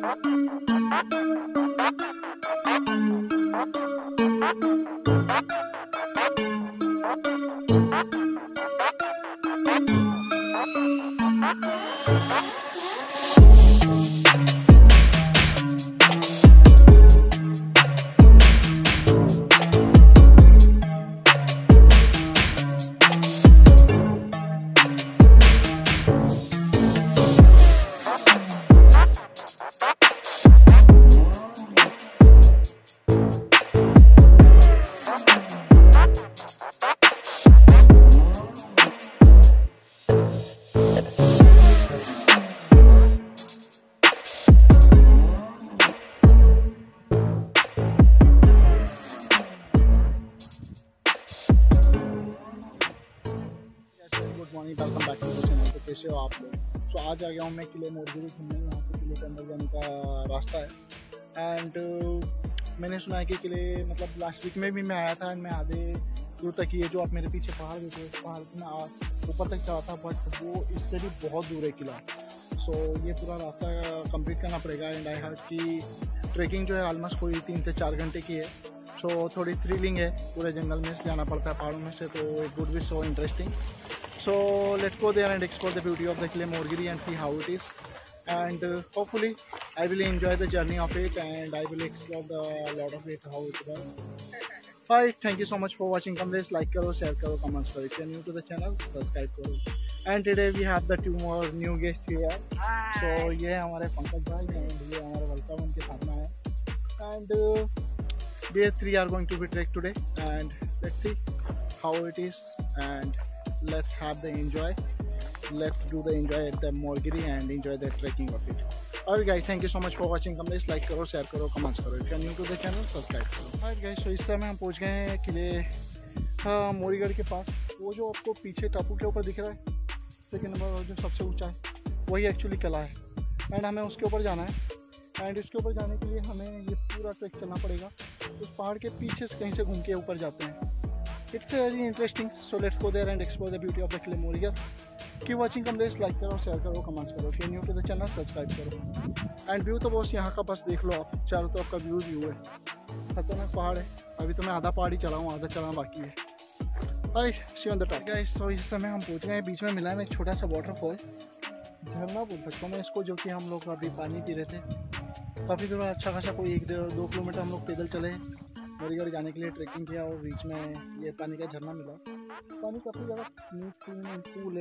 Welcome back to the channel. तो कैसे हो आप लोग? तो आज आ गया हूँ मैं किले मोरगिरी घूमने। यहाँ से किले के अंदर जाने का रास्ता है एंड मैंने सुना है कि किले मतलब लास्ट वीक में भी मैं आया था एंड मैं आधे दूर तक ये जो आप मेरे पीछे पहाड़ देखे उस पहाड़ पे मैं ऊपर तक चढ़ा था, बट वो इससे भी बहुत दूर है किला। सो ये पूरा रास्ता कंप्लीट करना पड़ेगा एंड आई हर्ड कि ट्रैकिंग जो है ऑलमोस्ट कोई 3 से 4 घंटे की है। सो थोड़ी थ्रिलिंग है, पूरे जंगल में से जाना पड़ता है पहाड़ों में से, तो it would be so interesting. So let's go there and explore the beauty of the Kile Morgiri and see how it is. And hopefully I will enjoy the journey of it and I will explore the lot of it, how it was. Alright, thank you so much for watching. Come please like karo, share karo, comments karo. If you are new to the channel, subscribe karo. And today we have the 2 more new guests here. So ये हमारे पंकज भाई and ये हमारे welcome उनके साथ में है. And they 3 are going to be trek today and let's see how it is and let's have the enjoy. Let's do the enjoy at the Morgiri and enjoy the trekking of it. Alright guys, thank you so much for watching. Come please like karo, share karo, comments karo. If you are new to the channel, subscribe karo. Alright guys, so इस समय हम पहुंच गए हैं किले मोरीगढ़ के पास। वो जो आपको पीछे टापू के ऊपर दिख रहा है, सेकंड नंबर जो सबसे ऊंचा है, वही एक्चुअली किला है एंड हमें उसके ऊपर जाना है। एंड इसके ऊपर जाने के लिए हमें ये पूरा ट्रैक चलना पड़ेगा। उस पहाड़ के पीछे से कहीं से घूम के ऊपर जाते हैं। It's very interesting. So let's go there and explore the beauty of the Kile Morgiri. Keep watching. Come please like करो, share करो, comments करो. If you're new to the channel, subscribe करो. And view तो बस यहाँ का बस देख लो आप, चारों तरफ का व्यू है। खतरनाक पहाड़ है। अभी तो मैं आधा पहाड़ ही चला हूँ, आधा चलना बाकी है। Alright, see you on the top. Guys, so इस समय हम पहुँच गए हैं। बीच में मिला है एक छोटा सा वाटरफॉल, झरना बोल सकता हूँ मैं इसको, जो कि हम लोग अभी पानी पी रहे थे। काफ़ी दूर अच्छा खासा कोई 1-2 किलोमीटर हम लोग पैदल चले मोरीगढ़ जाने के लिए ट्रैकिंग किया और बीच में ये पानी का झरना मिला। पानी काफ़ी ज़्यादा स्विमिंग पूल है।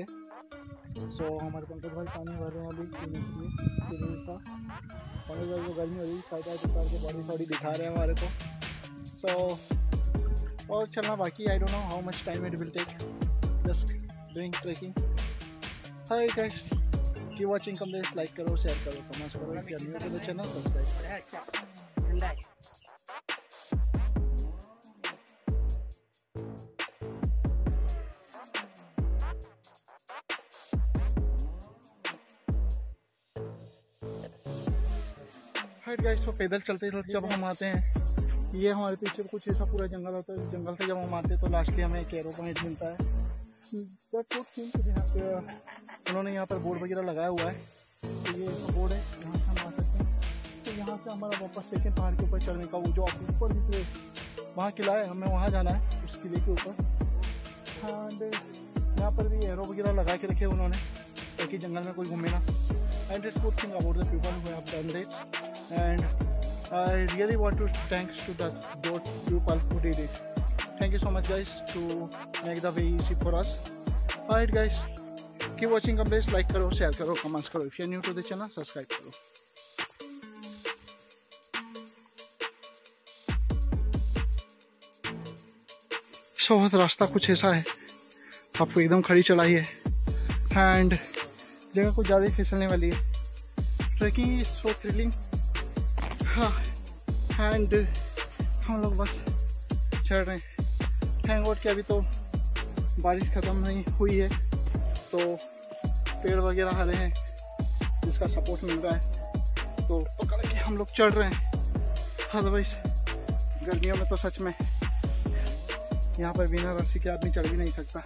सो हमारे पंकज भाई पानी भर रहे हैं अभी स्विमिंग का। पंकज भाई को गर्मी हो रही है, साइड उतार के बॉडी थोड़ी दिखा रहे हैं हमारे को। सो और चलना बाकी। I don't know how much time it will take just doing trekking. Hi guys, keep watching. Come please like करो, शेयर करो, कमेंट्स करो। If you are new to the channel, subscribe. Hi guys, तो पैदल चलते जब हम आते हैं, ये हमारे पीछे कुछ ऐसा पूरा जंगल होता है। जंगल से जब हम आते हैं तो लास्टली हमें एक एरो पॉइंट मिलता है। उन्होंने यहाँ पर बोर्ड वगैरह लगाया हुआ है, तो ये बोर्ड है, यहाँ से हम आ सकते हैं। तो यहाँ से हमारा वापस सेकेंड पहाड़ के ऊपर चढ़ने का वो जो आप ऊपर दिख रहे वहाँ किला है, हमें वहाँ जाना है उस किले के ऊपर। एंड यहाँ पर भी एरो वगैरह लगा के रखे उन्होंने ताकि जंगल में कोई घूमे ना। And it's good thing about the people who have done this. And I really want to thanks to those people who did it. Thank you so much guys to make the way easy for us. Alright guys, keep watching. Come please like karo, share karo, comments karo. If you are new to the channel, subscribe karo. So रास्ता कुछ ऐसा है, आपको एकदम खड़ी चढ़ाई है and जगह कुछ ज़्यादा फिसलने वाली है। Trekking is so thrilling. And हम लोग बस चढ़ रहे हैं। थैंक गॉड कि अभी तो बारिश ख़त्म नहीं हुई है, तो पेड़ वगैरह हरे हैं जिसका सपोर्ट मिल रहा है, तो पकड़ के हम लोग चढ़ रहे हैं। अदरवाइज गर्मियों में तो सच में यहाँ पर बिना रस्सी के आदमी चढ़ भी नहीं सकता।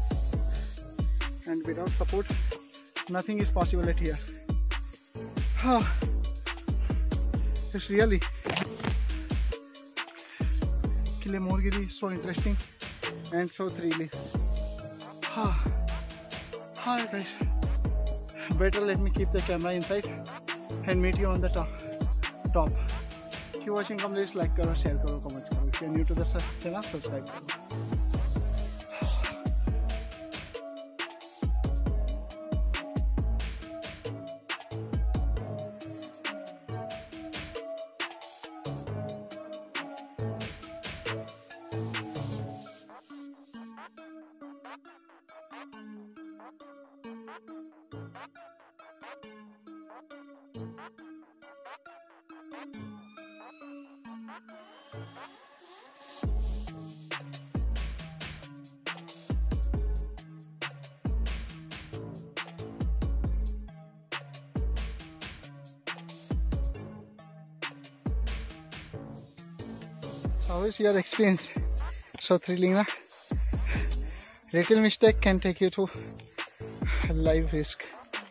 And without support nothing is possible at here. हाँ, It's really Kile Morgiri is so interesting and so thrilling. Hi guys, better let me keep the camera inside and meet you on the top. If you watching, come please like करो, share करो, comment करो. If you are new to the channel, subscribe करो. So how is your experience? So thrilling, na? Little mistake can take you to life risk.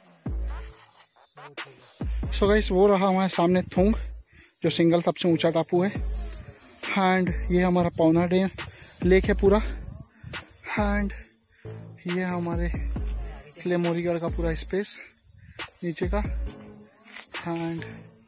So guys, वो रहा हमारे सामने थुंग, जो single सबसे ऊंचा टापू है. एंड ये हमारा पौना डैम लेक है पूरा. एंड ये हमारे किले मोरीगढ़ का पूरा स्पेस नीचे का. एंड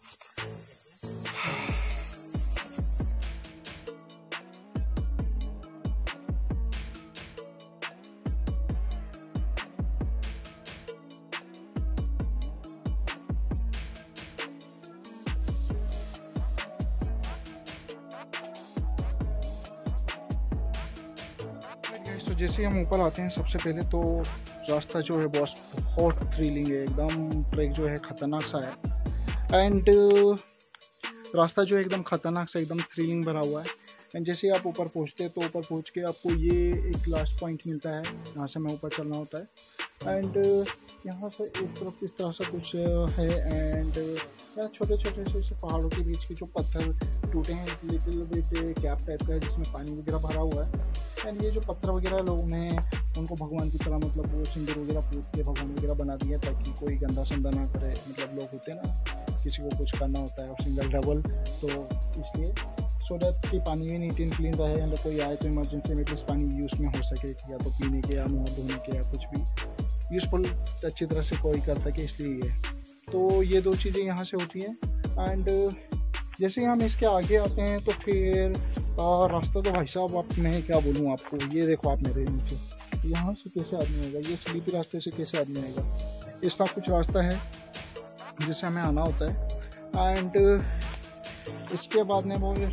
तो जैसे ही हम ऊपर आते हैं, सबसे पहले तो रास्ता जो है बहुत थ्रिलिंग है. एकदम ट्रैक जो है ख़तरनाक सा है. एंड रास्ता जो है एकदम ख़तरनाक सा, एकदम थ्रिलिंग भरा हुआ है. एंड जैसे ही आप ऊपर पहुँचते हैं तो ऊपर पहुँच के आपको ये एक लास्ट पॉइंट मिलता है, यहाँ से हमें ऊपर चलना होता है. एंड यहाँ से एक तरफ इस तरह से कुछ है. एंड यहाँ छोटे छोटे से पहाड़ों के बीच के जो पत्थर टूटे हैं, लिटिल बिट कैप टाइप का है जिसमें पानी वगैरह भरा हुआ है. एंड ये जो पत्थर वगैरह लोगों ने उनको भगवान की तरह, मतलब वो सिंदूर वगैरह पूछ के भगवान वगैरह बना दिया ताकि कोई गंदा संदा ना करे. मतलब लोग होते हैं ना, किसी को कुछ करना होता है और सिंगल डबल, तो इसलिए सो दैट कि पानी भी नीट एंड क्लीन रहे. एंड कोई आए तो इमरजेंसी में कुछ पानी यूज़ में हो सके, या तो पीने के या मुँह धोने के या कुछ भी यूज़फुल अच्छी तरह से कोई कर सके, इसलिए ये. तो ये दो चीज़ें यहाँ से होती हैं. एंड जैसे ही हम इसके आगे आते हैं तो फिर रास्ता तो भाई साहब, आप मैं क्या बोलूँ आपको. ये देखो आप मेरे नीचे, यहाँ से कैसे आदमी आएगा, ये स्लीपी रास्ते से कैसे आदमी आएगा. इस तरह कुछ रास्ता है जिससे हमें आना होता है. एंड इसके बाद में वो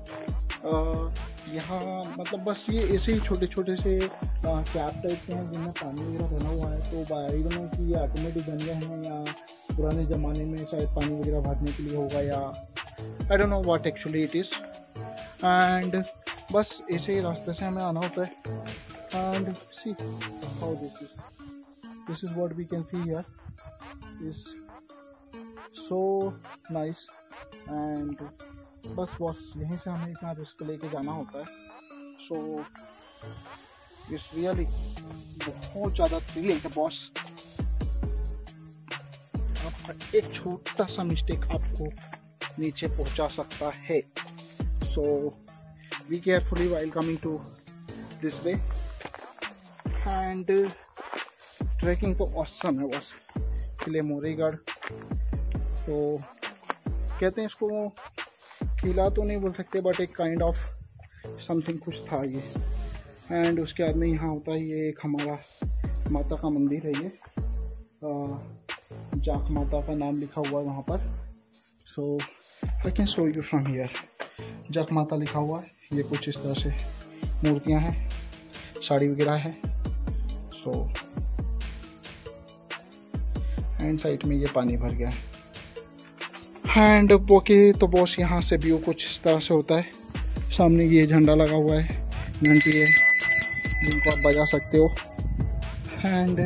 यहाँ मतलब बस ये ऐसे ही छोटे छोटे से कैप टाइप के हैं जिनमें पानी वगैरह भरा हुआ है. तो आई डोंट नो कि ये ऑटोमेटिक बन गए हैं या पुराने ज़माने में शायद पानी वगैरह भरने के लिए होगा, या I don't know what actually it is. And बस ऐसे ही रास्ते से हमें आना होता है. And see how this is what we can see here is so nice. And बस यहीं से हमें इतना रिस्क लेके जाना होता है. सो इट्स रियली बहुत ज़्यादा थ्रिलिंग है बॉस. आपका एक छोटा सा मिस्टेक आपको नीचे पहुंचा सकता है. So be carefully while coming to this way. And trekking तो awesome है बस. किले मोरीगढ़ तो कहते हैं इसको, किला तो नहीं बोल सकते बट एक काइंड ऑफ समथिंग कुछ था ये. एंड उसके बाद में यहाँ होता है ये एक हमारा माता का मंदिर है. ये जाख माता का नाम लिखा हुआ है वहाँ पर. So I can show you from here. Jakh Mata लिखा हुआ है. ये कुछ इस तरह से मूर्तियाँ हैं, साड़ी वगैरह है. सो एंड साइड में ये पानी भर गया है. एंड बाकी तो बॉस यहाँ से व्यू कुछ इस तरह से होता है. सामने ये झंडा लगा हुआ है, घंटी है जिनको आप बजा सकते हो. And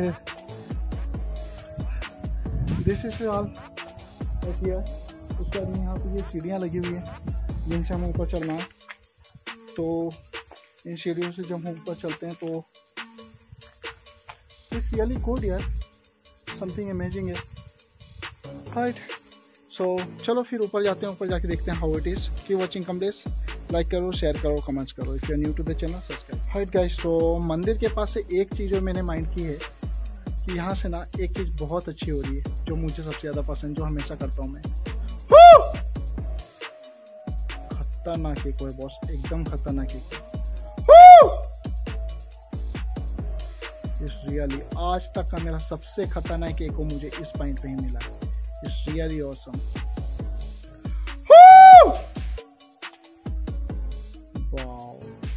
this is all here. उसके बाद यहाँ पे ये सीढ़ियाँ लगी हुई हैं जिनसे हम ऊपर चलना है. तो इन सीढ़ियों से जब हम ऊपर चलते हैं तो इट्स रियली गुड यार, समथिंग अमेजिंग है. राइट. सो चलो फिर ऊपर जाते हैं, ऊपर जाके देखते हैं how it is. Keep watching Kamlesh, like करो, शेयर करो, कमेंट्स करो। If you are new to the channel subscribe. Hi guys, तो मंदिर के पास से एक चीज़ जो मैंने माइंड की है कि यहाँ से ना एक चीज़ बहुत अच्छी हो रही है जो मुझे सबसे ज़्यादा पसंद, जो हमेशा करता हूँ मैं। खतरनाक एक है बॉस, एकदम खतरनाक एक है। रियली आज तक का मेरा सबसे खतरनाक एक को मुझे इस पॉइंट पे ही मिला है। It's really awesome. Wow.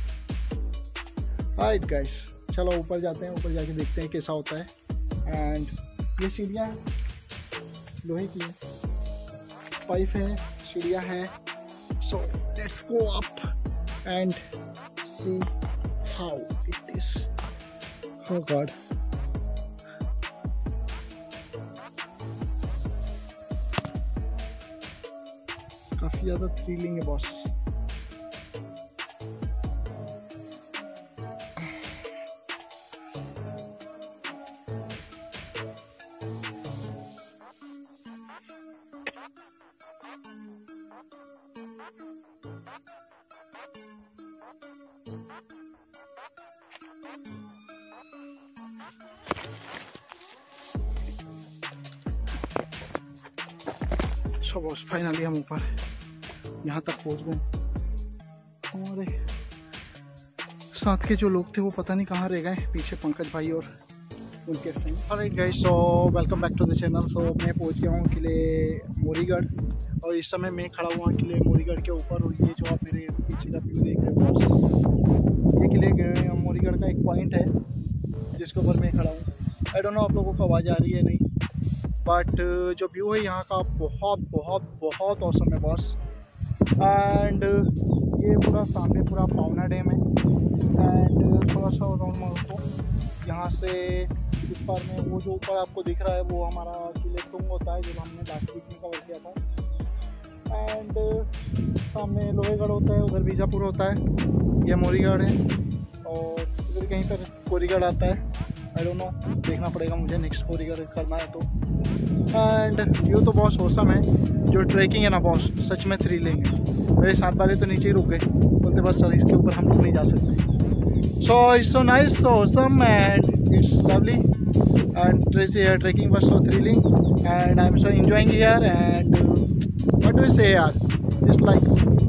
Right guys, चलो ऊपर जाते हैं, ऊपर जाके देखते हैं कैसा होता है। एंड ये सीढ़ियाँ लोहे की है, पाइप है, सीढ़ियाँ हैं। So let's go up and see how it is. Oh God. काफी ज्यादा थ्रिलिंग है बॉस। सो बॉस फाइनली हम ऊपर यहाँ तक पहुँच गए। हमारे साथ के जो लोग थे वो पता नहीं कहाँ रह गए, पीछे पंकज भाई और उनके friend. Alright guys, so welcome back to the channel. So मैं पहुँच गया हूँ किले मोरीगढ़, और इस समय मैं खड़ा हुआ किले मोरीगढ़ के ऊपर। और ये जो आप मेरे पीछे का व्यू देख रहे हो बॉस, ये किले मोरीगढ़ का एक पॉइंट है जिसके ऊपर मैं खड़ा हूँ। आई डोंट नो आप लोगों को आवाज़ आ रही है नहीं, बट जो व्यू है यहाँ का बहुत बहुत बहुत औसम है बॉस। एंड ये पूरा सामने पूरा पावना डैम है। एंड थोड़ा सा राउंड मारो तो यहाँ से इस पार में वो जो ऊपर आपको दिख रहा है वो हमारा किले तुंग होता है, जो हमने लास्ट वीक में कवर किया था। एंड सामने लोहेगढ़ होता है, उधर बीजापुर होता है, ये मोरीगढ़ है, और इधर कहीं पर कोरीगढ़ आता है। आई डोंट नो, देखना पड़ेगा मुझे नेक्स्ट कोरीगढ़ करना है तो। एंड व्यू तो बहुत औसम है। जो ट्रैकिंग है ना बॉस, सच में थ्रिलिंग है। मेरे साथ वाले तो नीचे ही रुक गए, बोलते बस सर इसके ऊपर हम लोग नहीं जा सकते। So it's so nice, so awesome and it's lovely and trekking was so thrilling and I am so enjoying here. And what do you say यार, इट्स लाइक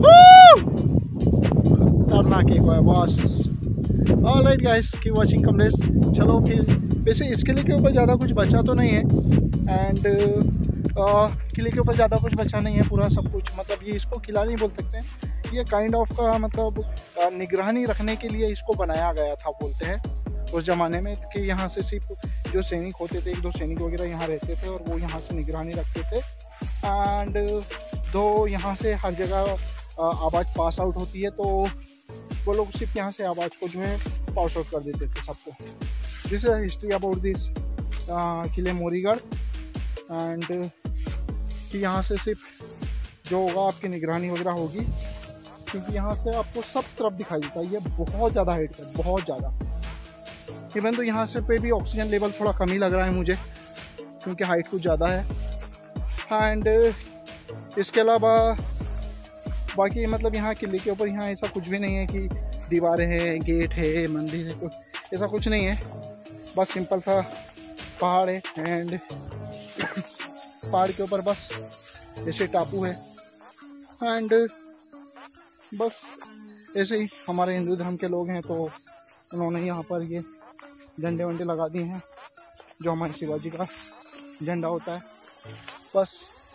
खतरनाक एक है boss. Alright guys, keep watching Kamlesh. चलो फिर, वैसे इसके लिए के ऊपर ज़्यादा कुछ बचा तो नहीं है। एंड किले के ऊपर ज़्यादा कुछ बचा नहीं है, पूरा सब कुछ, मतलब ये इसको किला नहीं बोल सकते, ये काइंड ऑफ का मतलब निगरानी रखने के लिए इसको बनाया गया था बोलते हैं उस ज़माने में, कि यहाँ से सिर्फ जो सैनिक होते थे, एक दो सैनिक वगैरह यहाँ रहते थे और वो यहाँ से निगरानी रखते थे। एंड दो यहाँ से हर जगह आवाज़ पास आउट होती है, तो वो लोग सिर्फ यहाँ से आवाज़ को जो है पास आउट कर देते थे सबको। This is history about this किले मोरीगढ़। एंड कि यहाँ से सिर्फ जो होगा आपकी निगरानी वगैरह होगी, क्योंकि यहाँ से आपको सब तरफ दिखाई देता है। ये बहुत ज़्यादा हाइट है, बहुत ज़्यादा। इवन तो यहाँ से पे भी ऑक्सीजन लेवल थोड़ा कम ही लग रहा है मुझे, क्योंकि हाइट कुछ ज़्यादा है। एंड इसके अलावा बाकी मतलब यहाँ किले के ऊपर यहाँ ऐसा कुछ भी नहीं है कि दीवारें हैं, गेट है, मंदिर है, कुछ ऐसा कुछ नहीं है। बस सिंपल सा पहाड़ है। एंड पहाड़ के ऊपर बस ऐसे टापू है। एंड बस ऐसे ही हमारे हिंदू धर्म के लोग हैं, तो उन्होंने यहाँ पर ये झंडे वंडे लगा दिए हैं, जो हमारे शिवाजी का झंडा होता है बस।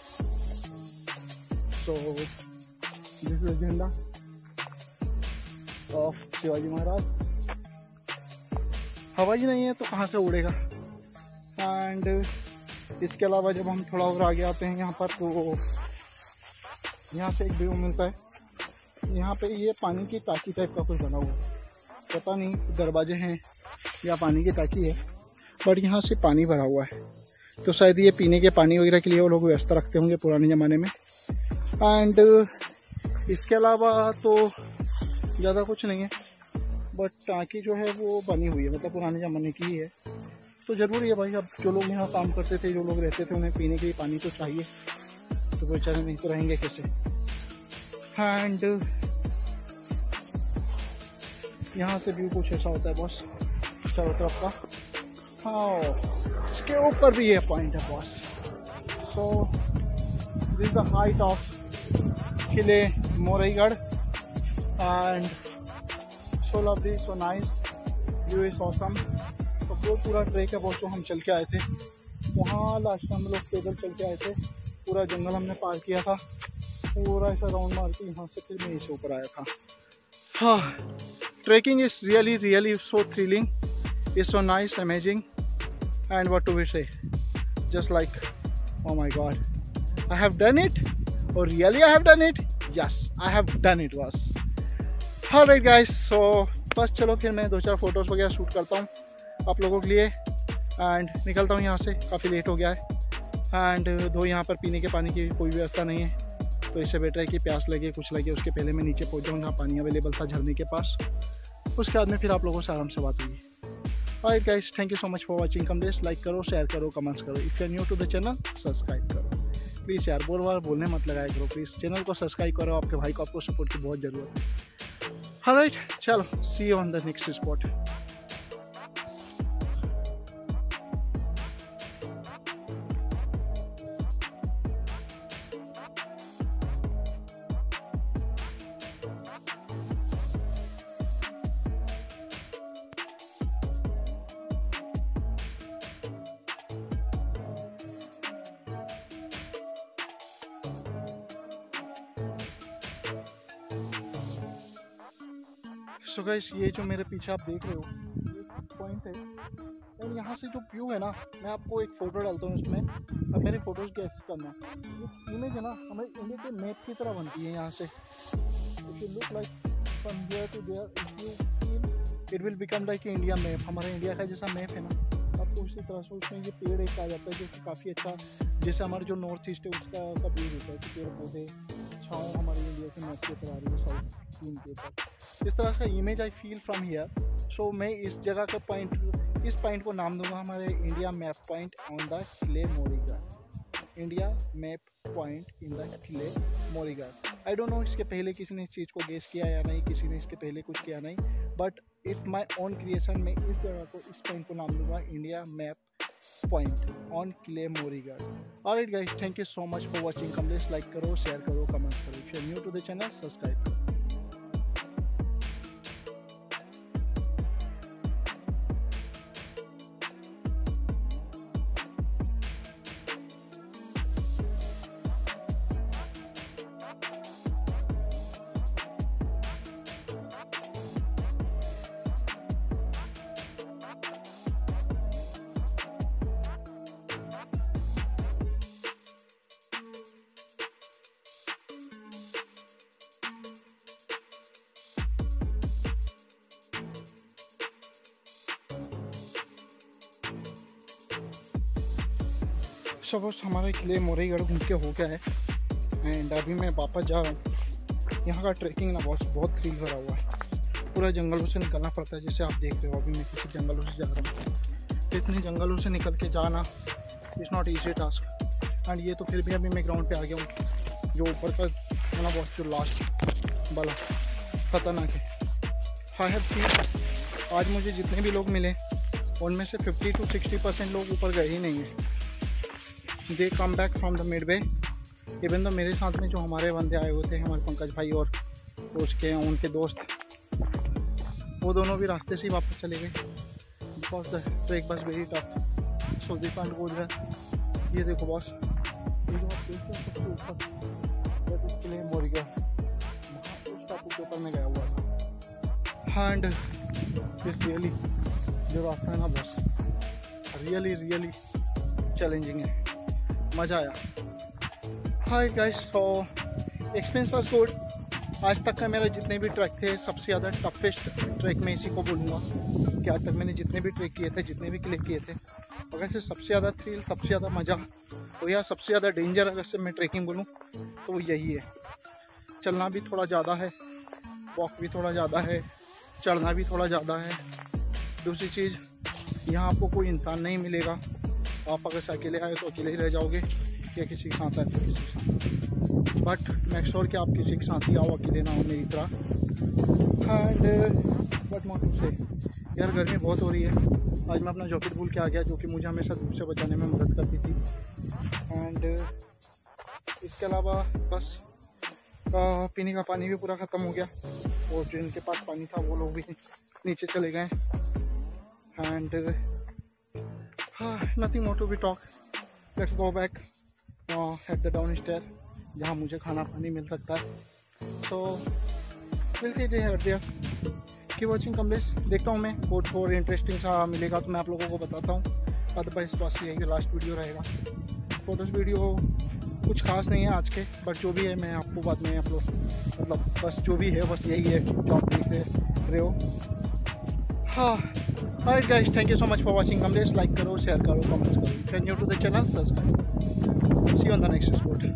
तो दिस इज झंडा ऑफ शिवाजी महाराज। हवा ही नहीं है तो कहाँ से उड़ेगा। एंड इसके अलावा जब हम थोड़ा और आगे आते हैं यहाँ पर, तो यहाँ से एक व्यू मिलता है। यहाँ पे ये पानी की टाकी टाइप का कुछ बना हुआ है, पता नहीं दरवाजे हैं या पानी की टाकी है, बट यहाँ से पानी भरा हुआ है। तो शायद ये पीने के पानी वगैरह के लिए वो लोग व्यवस्था रखते होंगे पुराने ज़माने में। एंड इसके अलावा तो ज़्यादा कुछ नहीं है, बट टाँकी जो है वो बनी हुई है, मतलब पुराने ज़माने की ही है। तो ज़रूरी है भाई, अब जो लोग यहाँ काम करते थे, जो लोग रहते थे, उन्हें पीने के लिए पानी तो चाहिए। तो बेचारे नहीं तो रहेंगे कैसे। एंड यहाँ से व्यू कुछ ऐसा होता है बॉस चारों तरफ का। हाँ, इसके ऊपर भी ये पॉइंट है boss. So this is the height of किले Moraigarh and so lovely, so nice, view is awesome. तो वो पूरा ट्रैक है बॉस जो हम चल के आए थे, वहाँ लास्ट हम लोग पैदल चल के आए थे। पूरा जंगल हमने पार किया था, पूरा ऐसा राउंड मार के यहाँ से फिर मैं इसे ऊपर आया था। हाँ, trekking is really so thrilling, it's so nice, amazing, and what do we say, just like, oh my god, I have done it, or really I have done it, yes I have done it was। alright guys, so बस चलो फिर मैं 2-4 photos वगैरह shoot करता हूँ आप लोगों के लिए एंड निकलता हूँ यहाँ से, काफ़ी लेट हो गया है। एंड दो यहाँ पर पीने के पानी की कोई व्यवस्था नहीं है, तो इससे बेटर है कि प्यास लगे कुछ लगे उसके पहले मैं नीचे पहुँच जाऊँ जहाँ पानी अवेलेबल था झरने के पास। उसके बाद में फिर आप लोगों से आराम से बात होगी। Alright guys, thank you so much for watching. Comments like करो, शेयर करो, कमेंट्स करो। If you are new to the channel subscribe करो प्लीज़ यार, बार बोलने मत लगाया करो प्लीज़। चैनल को सब्सक्राइब करो, आपके भाई को आपको सपोर्ट की बहुत ज़रूरत है। ऑलराइट, चलो see you on the next spot. So guys, ये जो मेरे पीछे आप देख रहे हो ये पॉइंट है और यहाँ से जो व्यू है ना, मैं आपको एक फ़ोटो डालता हूँ इसमें, अब मेरी फ़ोटोज़ कैसे करना। ये इमेज है ना हमारे इंडिया के मैप की तरह बनती है यहाँ से। If you look like from here to there, if you feel it will become like India map. हमारे इंडिया का जैसा मैप है ना, आपको उसी तरह से उसमें ये पेड़ एक आ जाता है जो कि काफ़ी अच्छा, जैसे हमारे जो नॉर्थ ईस्ट है उसका व्यू होता है कि पेड़ पौधे छाँव हमारी इंडिया के मैप की तरह आ रही है साउथ सीन के ऊपर। इस तरह का image I feel from here. So मैं इस जगह का पॉइंट, इस पॉइंट को नाम दूंगा हमारे India map point on the किले Morigarh. India map point in the किले मोरीगढ़। आई डोंट नो इसके पहले किसी ने इस चीज़ को गेस किया या नहीं, किसी ने इसके पहले कुछ किया नहीं, but it's my own creation. मैं इस जगह को, इस पॉइंट को नाम दूंगा इंडिया मैप पॉइंट ऑन किले Morigarh. Alright guys, thank you so much for watching. Comments like करो, शेयर करो, कमेंट्स करो। If you are new to the channel subscribe करो। बस हमारे किले मोरीगढ़ घूम के हो गया है एंड अभी मैं वापस जा रहा हूँ। यहाँ का ट्रैकिंग ना बहुत थ्रिल भरा हुआ है। पूरा जंगलों से निकलना पड़ता है, जैसे आप देख रहे हो अभी मैं किसी जंगलों से जा रहा हूँ। इतने जंगलों से निकल के जाना is not easy task. And ये तो फिर भी अभी मैं ग्राउंड पे आ गया हूँ। जो ऊपर का है ना बॉस, जो लास्ट वाला खतरनाक है। आई हैव सीन आज मुझे जितने भी लोग मिले उनमें से 50 to 60% लोग ऊपर गए ही नहीं हैं। They come back from the midway. Even तो मेरे साथ में जो हमारे बंदे आए हुए थे, हमारे पंकज भाई और उसके उनके दोस्त, वो दोनों भी रास्ते से ही वापस चले गए बिकॉज द ट्रैक बस very tough. So they can't go there. ये देखो बॉस, ये जो आप देख रहे हो सबसे ऊपर किले मोरीगढ़, उस टापू के ऊपर में गया हुआ था। एंड रियली जो रास्ता है ना बॉस, रियली चैलेंजिंग है, मज़ा आया। Hi guys, so experience was good. आज तक का मेरा जितने भी ट्रैक थे सबसे ज़्यादा टफेस्ट ट्रैक मैं इसी को बोलूँगा कि आज तक मैंने जितने भी ट्रैक किए थे, जितने भी क्लिक किए थे, अगर से सबसे ज़्यादा थ्रिल, सबसे ज़्यादा मज़ा तो या सबसे ज़्यादा डेंजर अगर से मैं ट्रैकिंग बोलूँ तो वो यही है। चलना भी थोड़ा ज़्यादा है, वॉक भी थोड़ा ज़्यादा है, चढ़ना भी थोड़ा ज़्यादा है। दूसरी चीज़, यहाँ आपको कोई इंसान नहीं मिलेगा। आप अगर अकेले आए तो अकेले ही रह जाओगे, या किसी के साथ आए तो किसी के साथ। बट मेक श्योर कि आप किसी के साथ ही आओ, अकेले ना हो मेरी तरह। एंड बट मोटू से यार गर्मी बहुत हो रही है। आज मैं अपना जॉकेट भूल के आ गया, जो कि मुझे हमेशा धूप से बचाने में मदद करती थी। एंड इसके अलावा बस पीने का पानी भी पूरा ख़त्म हो गया, और जिनके पास पानी था वो लोग भी नीचे चले गए। And nothing more to be talk, let's go back at the down stair जहाँ मुझे खाना पानी मिल सकता है। So will see there, keep watching Kamlesh. देखता हूँ मैं कुछ और इंटरेस्टिंग सा मिलेगा तो मैं आप लोगों को बताता हूँ। अदरवाइज बस यही लास्ट वीडियो रहेगा। तो दिस वीडियो कुछ खास नहीं है आज के, बट जो भी है मैं आपको बाद में अपलोड, मतलब बस जो भी है बस यही है जो आप देख रहे हो। हाँ, alright guys, thank you so much for watching Kamlesh. Like करो, शेयर करो, कमेंट्स करो। If you are new to the channel, subscribe. See you on the next spot.